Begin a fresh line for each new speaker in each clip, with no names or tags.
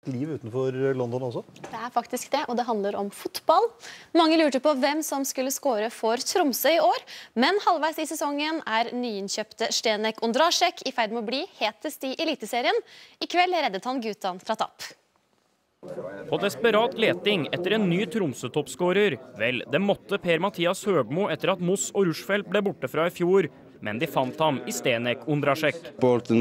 Liv utenfor London også?
Det faktisk det, og det handler om fotball. Mange lurte på hvem som skulle skåre for Tromsø i år, men halvveis i sesongen nyinnkjøpte Zdeněk Ondrášek i ferd med å bli hetest i Eliteserien. I kveld reddet han guttene fra tapp.
På desperat leting etter en ny Tromsø-toppskårer. Vel, det måtte Per-Mathias Høgmo etter at Moss og Rushfeldt ble borte fra i fjor. Men de fant ham i Zdeněk Ondrášek.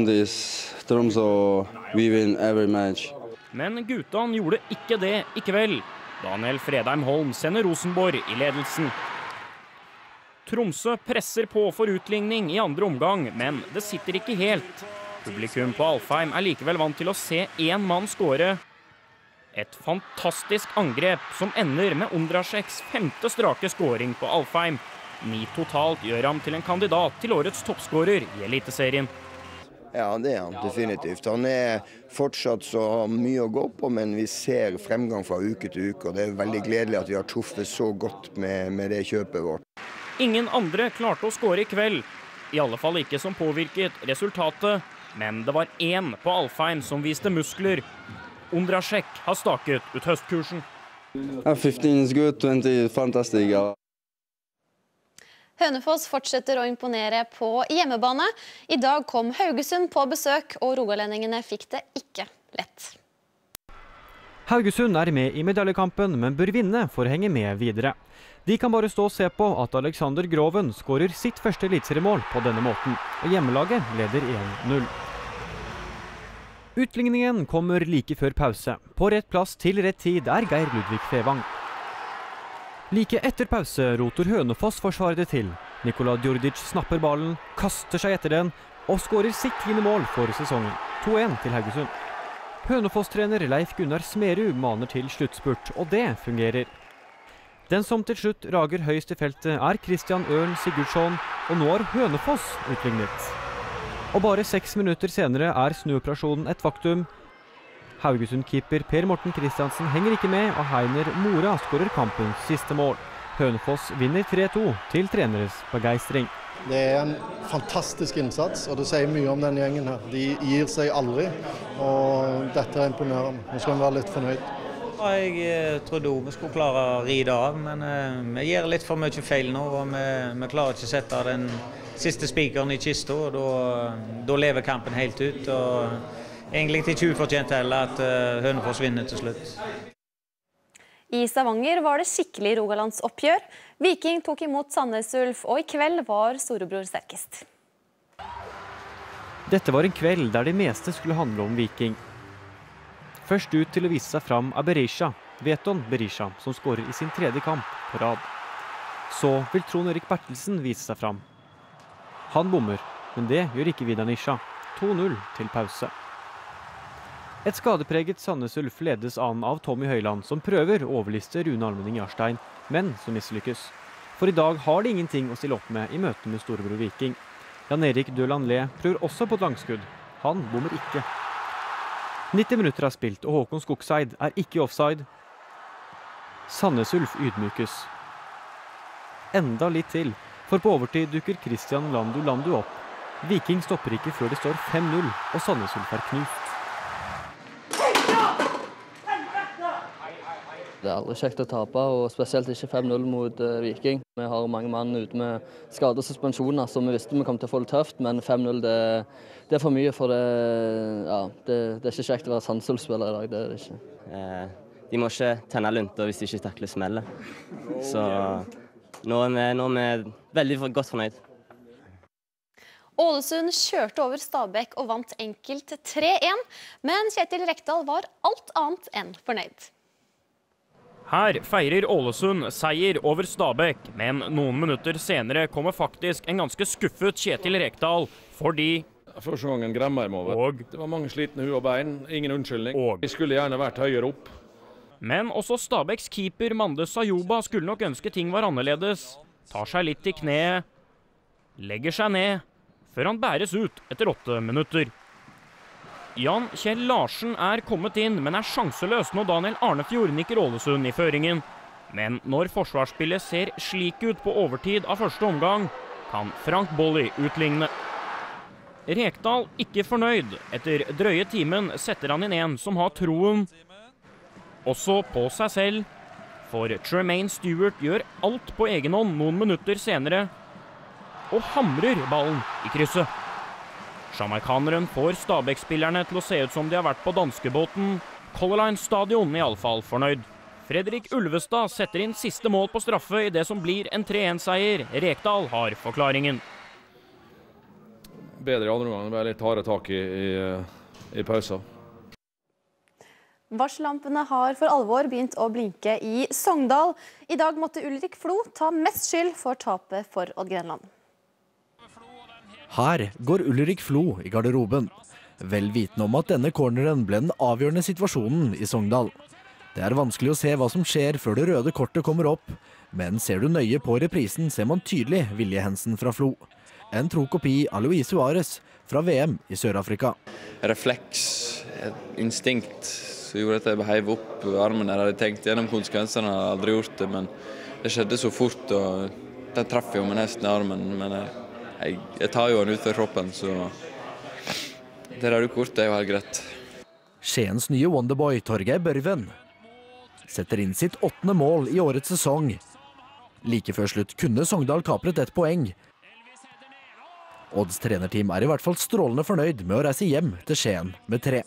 Men guttene gjorde ikke det i kveld. Daniel Fredheim Holm sender Rosenborg i ledelsen. Tromsø presser på for utligning i andre omgang, men det sitter ikke helt. Publikum på Alfheim likevel vant til å se én mann skåre. Et fantastisk angrep som ender med Ondrášeks 5. strake skåring på Alfheim. 9 totalt gjør ham til en kandidat til årets toppskårer i Eliteserien.
Ja, det han definitivt. Han fortsatt så mye å gå på, men vi ser fremgang fra uke til uke, og det veldig gledelig at vi har truffet så godt med det kjøpet vårt.
Ingen andre klarte å skåre i kveld, i alle fall ikke som påvirket resultatet, men det var én på Alfheim som viste muskler. Ondrášek har staket ut høstkursen.
15 is good, 20 fantastic.
Hønefoss fortsetter å imponere på hjemmebane. I dag kom Haugesund på besøk, og rogalendingene fikk det ikke lett.
Haugesund med i medaljekampen, men bør vinne for å henge med videre. De kan bare stå og se på at Alexander Groven skårer sitt første eliteseriemål på denne måten, og hjemmelaget leder 1-0. Utligningen kommer like før pause. På rett plass til rett tid Geir Ludvig Fevang. Like etter pause roter Hønefoss forsvaret det til. Nikola Djordjic snapper ballen, kaster seg etter den og skårer sitt 10. mål for sesongen. 2-1 til Haugesund. Hønefoss-trener Leif Gunnar Smerud maner til sluttspurt, og det fungerer. Den som til slutt rager høyest i feltet Christian Ørn Sigurdsson, og nå har Hønefoss utlignet. Og bare 6 minutter senere snuoperasjonen et faktum. Haugesund-keeper Per Morten Kristiansen henger ikke med, og Heiner Mora skårer kampens siste mål. Hønefoss vinner 3-2 til treneres begeistring.
Det en fantastisk innsats, og det sier mye om denne gjengen her. De gir seg aldri, og dette imponerende. Nå skal vi være litt fornøyd.
Jeg trodde vi skulle klare å ri det av, men vi gjør litt for mye feil nå, og vi klarer ikke å sette den siste spikeren i kista, og da lever kampen helt ut. Og egentlig ikke ufortjent heller at Hønefoss vinner til slutt.
I Stavanger var det skikkelig Rogalandsoppgjør. Viking tok imot Sandnes Ulf, og i kveld var storebror sterkest.
Dette var en kveld der det meste skulle handle om Viking. Først ut til å vise seg fram Berisha, Veton Berisha, som skårer i sin 3. kamp på rad. Så vil Trond Erik Bertelsen vise seg fram. Han bommer, men det gjør ikke Vidar Nisha. 2-0 til pause. Et skadepreget Sandnes Ulf ledes an av Tommy Høiland, som prøver å overliste Rune Almenning Jarstein, men som mislykkes. For i dag har de ingenting å stille opp med i møte med storebror Viking. Jan Erik Døland Le prøver også på et langskudd. Han bommer ikke. 90 minutter har spilt, og Håkon Skogseid ikke offside. Sandnes Ulf ydmykes. Enda litt til, for på overtid dukker Christian Landu opp. Viking stopper ikke før det står 5-0, og Sandnes Ulf knust.
Det aldri kjekt å tape, og spesielt ikke 5-0 mot Viking. Vi har mange mann ute med skade og suspensjoner, så vi visste vi kom til å få det tøft, men 5-0 det for mye, for det ikke kjekt å være Sandnes Ulf-spiller i dag, det det ikke.
De må ikke tenne lunter hvis de ikke takler smellet. Så nå vi veldig godt fornøyd.
Ålesund kjørte over Stabæk og vant enkelt 3-1, men Kjetil Rekdal var alt annet enn fornøyd.
Her feirer Ålesund seier over Stabæk, men noen minutter senere kommer faktisk en ganske skuffet Kjetil Rekdal, fordi
første gangen Gremheim over. Det var mange slitne hue og bein, ingen unnskyldning. Vi skulle gjerne vært høyere opp.
Men også Stabæks keeper Mande Sayoba skulle nok ønske ting var annerledes. Tar seg litt i kneet, legger seg ned, før han bæres ut etter 8 minutter. Jan Kjell Larsen kommet inn, men sjanseløs når Daniel Arnefjord nikker Ålesund i føringen. Men når forsvarsspillet ser slik ut på overtid av første omgang, kan Frank Bolli utligne. Rekdal ikke fornøyd. Etter drøye timen setter han inn en som har troen også på seg selv. For Tremaine Stewart gjør alt på egen hånd noen minutter senere og hamrer ballen i krysset. Jamaikaneren får Stabæk-spillerne til å se ut som de har vært på danskebåten. Color Line Stadion i alle fall fornøyd. Fredrik Ulvestad setter inn siste mål på straffe i det som blir en 3-1-seier. Rekdal har forklaringen.
Bedre i andre omgang, det ble litt harde tak i pausen.
Varsellampene har for alvor begynt å blinke i Sogndal. I dag måtte Ulrik Flo ta mest skyld for tapet for Odd Grenland.
Her går Ulrik Flo i garderoben, vel vitende om at denne corneren ble den avgjørende situasjonen i Sogndal. Det er vanskelig å se hva som skjer før det røde kortet kommer opp, men ser du nøye på reprisen ser man tydelig viljehensen fra Flo. En tro kopi av Luis Suárez fra VM i Sør-Afrika.
Refleks, instinkt, som gjorde at jeg heiv opp armen. Jeg hadde tenkt gjennom konsekvensene, jeg hadde aldri gjort det, men det skjedde så fort, og den traff jo med nesten i armen, men jeg tar jo den ut av kroppen, så det røde kortet er jo helt greit.
Skiens nye Wonderboy Torgeir Børven setter inn sitt 8. mål i årets sesong. Like før slutt kunne Sogndal kapret 1 poeng. Odds trenerteam er i hvert fall strålende fornøyd med å reise hjem til Skien med 3.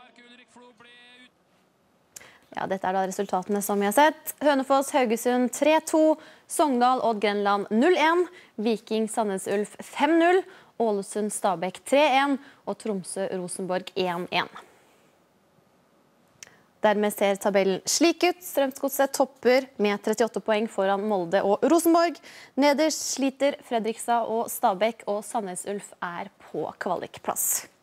Ja, dette er da resultatene som vi har sett. Hønefoss Haugesund 3-2, Sogndal Odd Grenland 0-1, Viking Sandnes Ulf 5-0, Ålesund Stabæk 3-1 og Tromsø Rosenborg 1-1. Dermed ser tabellen slik ut. Strømsgodset topper med 38 poeng foran Molde og Rosenborg. Nederst sliter Fredrikstad og Stabæk, og Sandnes Ulf er på kvalikplass.